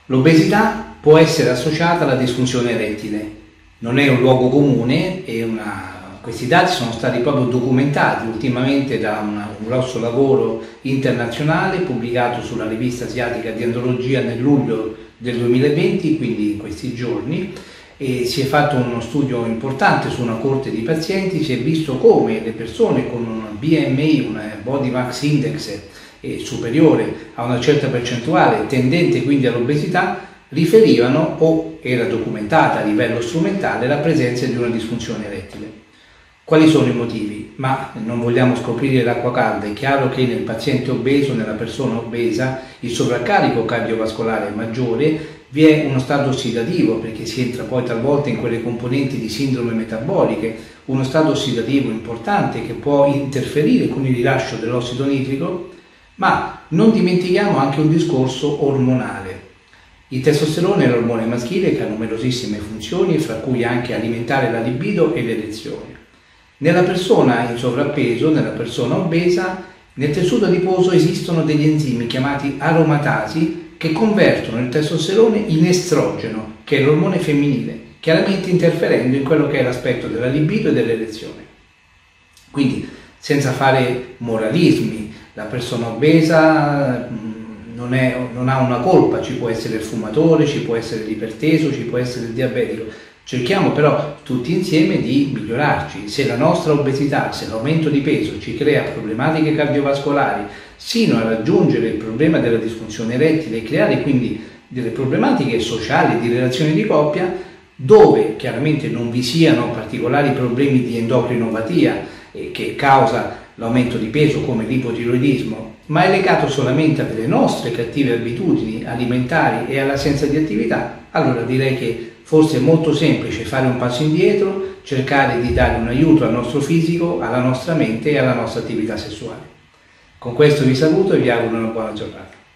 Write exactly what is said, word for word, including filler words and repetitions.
L'obesità può essere associata alla disfunzione erettile, non è un luogo comune, è una... questi dati sono stati proprio documentati ultimamente da una, un grosso lavoro internazionale pubblicato sulla rivista asiatica di andrologia nel luglio del duemilaventi, quindi in questi giorni, e si è fatto uno studio importante su una coorte di pazienti. Si è visto come le persone con un B M I, un Body Mass Index eh, superiore a una certa percentuale, tendente quindi all'obesità, riferivano, o era documentata a livello strumentale, la presenza di una disfunzione erettile. Quali sono i motivi? Ma non vogliamo scoprire l'acqua calda. È chiaro che nel paziente obeso, nella persona obesa, il sovraccarico cardiovascolare è maggiore, vi è uno stato ossidativo, perché si entra poi talvolta in quelle componenti di sindrome metaboliche, uno stato ossidativo importante che può interferire con il rilascio dell'ossido nitrico, ma non dimentichiamo anche un discorso ormonale. Il testosterone è l'ormone maschile che ha numerosissime funzioni, fra cui anche alimentare la libido e l'erezione. Nella persona in sovrappeso, nella persona obesa, nel tessuto adiposo esistono degli enzimi chiamati aromatasi che convertono il testosterone in estrogeno, che è l'ormone femminile, chiaramente interferendo in quello che è l'aspetto della libido e dell'erezione. Quindi, senza fare moralismi, la persona obesa non, è, non ha una colpa, ci può essere il fumatore, ci può essere l'iperteso, ci può essere il diabetico. Cerchiamo però tutti insieme di migliorarci. Se la nostra obesità, se l'aumento di peso ci crea problematiche cardiovascolari, sino a raggiungere il problema della disfunzione erettile e creare quindi delle problematiche sociali di relazioni di coppia, dove chiaramente non vi siano particolari problemi di endocrinopatia eh, che causa l'aumento di peso come l'ipotiroidismo, ma è legato solamente a delle nostre cattive abitudini alimentari e all'assenza di attività, allora direi che forse è molto semplice fare un passo indietro, cercare di dare un aiuto al nostro fisico, alla nostra mente e alla nostra attività sessuale. Con questo vi saluto e vi auguro una buona giornata.